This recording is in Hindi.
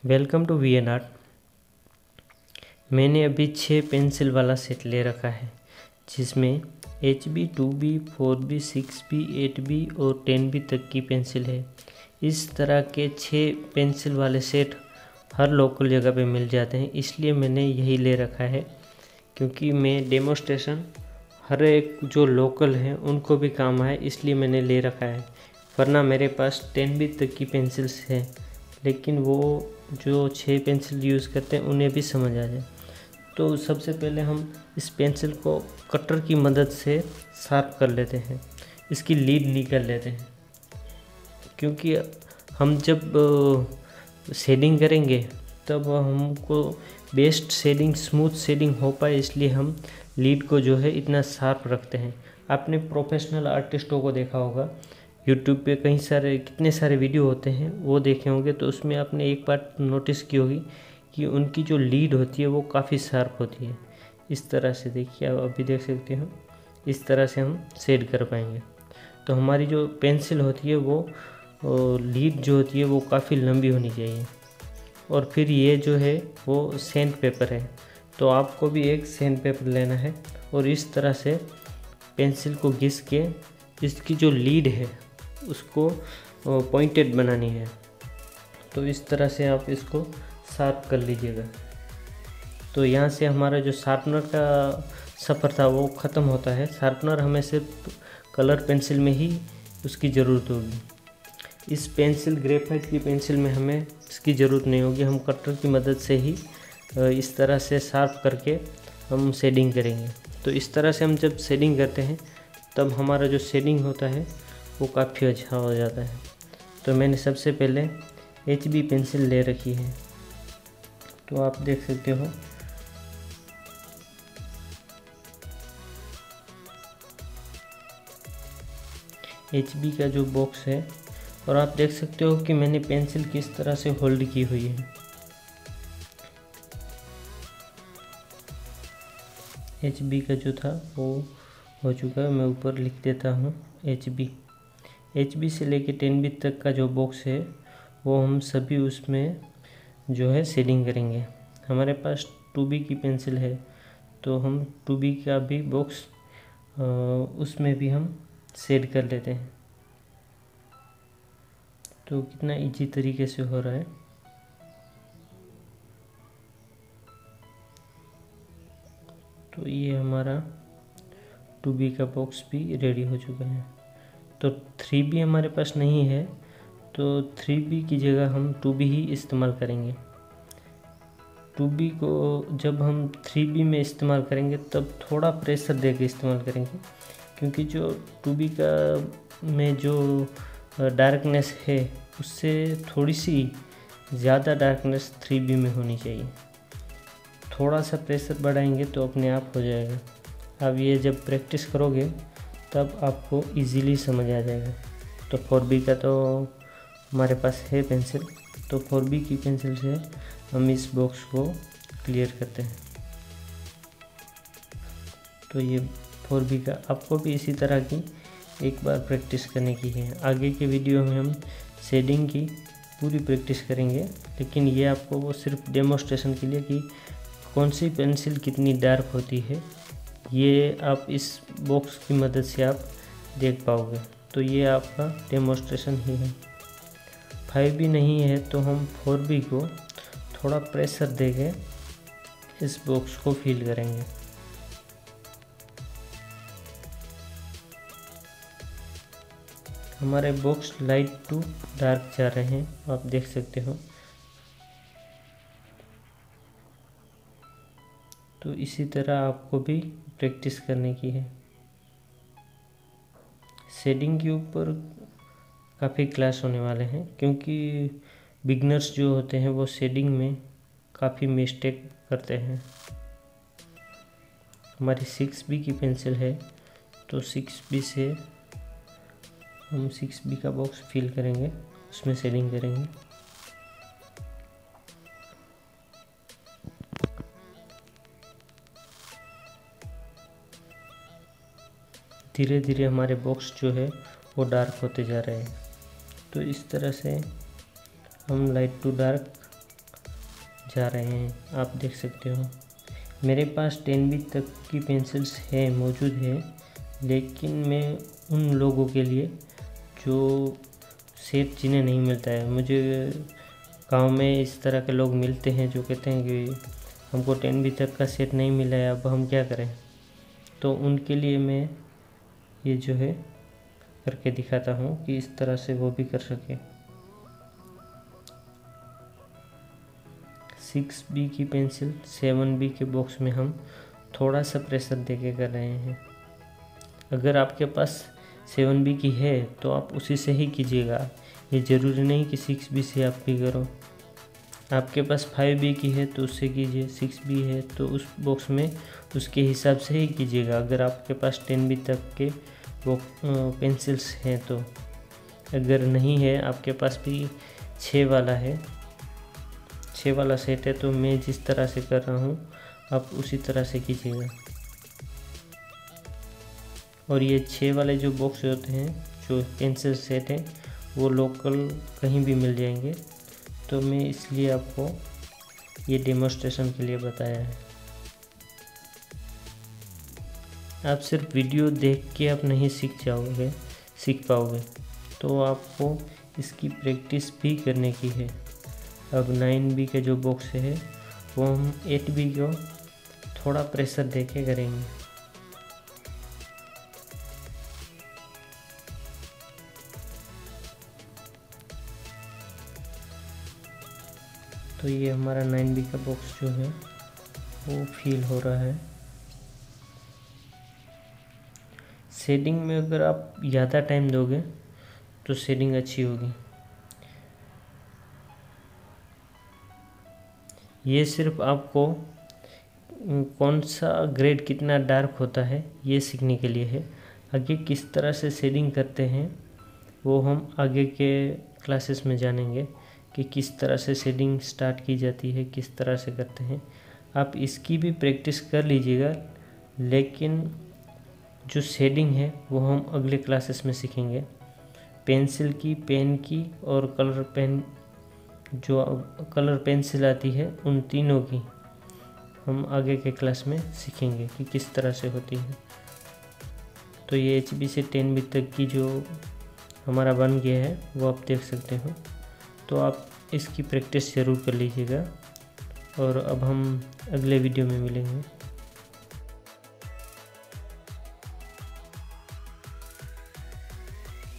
Welcome to V N art. मैंने अभी 6 पेंसिल वाला सेट ले रखा है, जिसमें HB 2B 4B 6B 8B और 10B तक की पेंसिल है। इस तरह के 6 पेंसिल वाले सेट हर लोकल जगह पे मिल जाते हैं, इसलिए मैंने यही ले रखा है, क्योंकि मैं डेमोस्ट्रेशन हर एक जो लोकल हैं उनको भी काम आए, इसलिए मैंने ले रखा है। वरना मेरे पास 10B तक की पेंसिल्स हैं, लेकिन वो जो 6 पेंसिल यूज़ करते हैं उन्हें भी समझ आ जाए। तो सबसे पहले हम इस पेंसिल को कटर की मदद से शार्प कर लेते हैं, इसकी लीड निकाल लेते हैं, क्योंकि हम जब शेडिंग करेंगे तब हमको बेस्ट शेडिंग, स्मूथ शेडिंग हो पाए, इसलिए हम लीड को जो है इतना शार्प रखते हैं। आपने प्रोफेशनल आर्टिस्टों को देखा होगा, यूट्यूब पे कितने सारे वीडियो होते हैं वो देखे होंगे, तो उसमें आपने एक बात नोटिस की होगी कि उनकी जो लीड होती है वो काफ़ी शार्प होती है। इस तरह से देखिए, आप अभी देख सकते हो, इस तरह से हम शेड कर पाएंगे। तो हमारी जो पेंसिल होती है वो लीड जो होती है वो काफ़ी लंबी होनी चाहिए। और फिर ये जो है वो सैंड पेपर है, तो आपको भी एक सैंड पेपर लेना है और इस तरह से पेंसिल को घिस के इसकी जो लीड है उसको पॉइंटेड बनानी है। तो इस तरह से आप इसको शार्प कर लीजिएगा। तो यहाँ से हमारा जो शार्पनर का सफ़र था वो ख़त्म होता है। शार्पनर हमें सिर्फ कलर पेंसिल में ही उसकी ज़रूरत होगी। इस पेंसिल, ग्रेफाइट की पेंसिल में हमें इसकी ज़रूरत नहीं होगी। हम कटर की मदद से ही इस तरह से शार्प करके हम शेडिंग करेंगे। तो इस तरह से हम जब शेडिंग करते हैं तब हमारा जो शेडिंग होता है वो काफ़ी अच्छा हो जाता है। तो मैंने सबसे पहले HB पेंसिल ले रखी है, तो आप देख सकते हो HB का जो बॉक्स है, और आप देख सकते हो कि मैंने पेंसिल किस तरह से होल्ड की हुई है। HB का जो था वो हो चुका है, मैं ऊपर लिख देता हूँ HB से लेके 10B तक का जो बॉक्स है वो हम सभी उसमें जो है शेडिंग करेंगे। हमारे पास 2B की पेंसिल है, तो हम 2B का भी बॉक्स उसमें भी हम शेड कर लेते हैं। तो कितना इजी तरीके से हो रहा है। तो ये हमारा 2B का बॉक्स भी रेडी हो चुका है। तो 3B हमारे पास नहीं है, तो 3B की जगह हम 2B ही इस्तेमाल करेंगे। 2B को जब हम 3B में इस्तेमाल करेंगे तब थोड़ा प्रेशर दे के इस्तेमाल करेंगे, क्योंकि जो 2B का में जो डार्कनेस है उससे थोड़ी सी ज़्यादा डार्कनेस 3B में होनी चाहिए। थोड़ा सा प्रेशर बढ़ाएंगे तो अपने आप हो जाएगा। अब ये जब प्रैक्टिस करोगे तब आपको इजीली समझ आ जाएगा। तो 4B का तो हमारे पास है पेंसिल, तो 4B की पेंसिल से हम इस बॉक्स को क्लियर करते हैं। तो ये 4B का, आपको भी इसी तरह की एक बार प्रैक्टिस करने की है। आगे के वीडियो में हम शेडिंग की पूरी प्रैक्टिस करेंगे, लेकिन ये आपको वो सिर्फ डेमोस्ट्रेशन के लिए कि कौन सी पेंसिल कितनी डार्क होती है, ये आप इस बॉक्स की मदद से आप देख पाओगे। तो ये आपका डेमोस्ट्रेशन ही है। 5B नहीं है तो हम 4B को थोड़ा प्रेशर देके इस बॉक्स को फिल करेंगे। हमारे बॉक्स लाइट टू डार्क जा रहे हैं, आप देख सकते हो। तो इसी तरह आपको भी प्रैक्टिस करने की है। शेडिंग के ऊपर काफ़ी क्लास होने वाले हैं, क्योंकि बिगनर्स जो होते हैं वो शेडिंग में काफ़ी मिस्टेक करते हैं। हमारी 6B की पेंसिल है, तो 6B से हम 6B का बॉक्स फिल करेंगे, उसमें शेडिंग करेंगे। धीरे धीरे हमारे बॉक्स जो है वो डार्क होते जा रहे हैं। तो इस तरह से हम लाइट टू डार्क जा रहे हैं। आप देख सकते हो मेरे पास 10B तक की पेंसिल्स है मौजूद है, लेकिन मैं उन लोगों के लिए जो सेट जिन्हें नहीं मिलता है, मुझे गांव में इस तरह के लोग मिलते हैं जो कहते हैं कि हमको 10B तक का सेट नहीं मिला है, अब हम क्या करें। तो उनके लिए मैं ये जो है करके दिखाता हूँ कि इस तरह से वो भी कर सके। 6B की पेंसिल 7B के बॉक्स में हम थोड़ा सा प्रेशर देके कर रहे हैं। अगर आपके पास 7B की है तो आप उसी से ही कीजिएगा, ये ज़रूरी नहीं कि 6B से आप भी करो। आपके पास 5B की है तो उससे कीजिए, 6B है तो उस बॉक्स में उसके हिसाब से ही कीजिएगा। अगर आपके पास 10B तक के वो पेंसिल्स हैं तो, अगर नहीं है आपके पास भी 6 वाला है, 6 वाला सेट है, तो मैं जिस तरह से कर रहा हूँ आप उसी तरह से कीजिएगा। और ये 6 वाले जो बॉक्स होते हैं, जो पेंसिल सेट हैं, वो लोकल कहीं भी मिल जाएंगे, तो मैं इसलिए आपको ये डेमोस्ट्रेशन के लिए बताया है। आप सिर्फ वीडियो देख के आप नहीं सीख पाओगे, तो आपको इसकी प्रैक्टिस भी करने की है। अब 9B के जो बॉक्स है वो हम 8B को थोड़ा प्रेशर दे के करेंगे। तो ये हमारा 9B का बॉक्स जो है वो फील हो रहा है। शेडिंग में अगर आप ज़्यादा टाइम दोगे तो शेडिंग अच्छी होगी। ये सिर्फ आपको कौन सा ग्रेड कितना डार्क होता है ये सीखने के लिए है। आगे किस तरह से शेडिंग करते हैं वो हम आगे के क्लासेस में जानेंगे कि किस तरह से शेडिंग स्टार्ट की जाती है, किस तरह से करते हैं। आप इसकी भी प्रैक्टिस कर लीजिएगा, लेकिन जो शेडिंग है वो हम अगले क्लासेस में सीखेंगे। पेंसिल की, पेन की और कलर पेन, जो कलर पेंसिल आती है, उन तीनों की हम आगे के क्लास में सीखेंगे कि किस तरह से होती है। तो ये HB से 10B तक की जो हमारा बन गया है वो आप देख सकते हो। तो आप इसकी प्रैक्टिस ज़रूर कर लीजिएगा, और अब हम अगले वीडियो में मिलेंगे।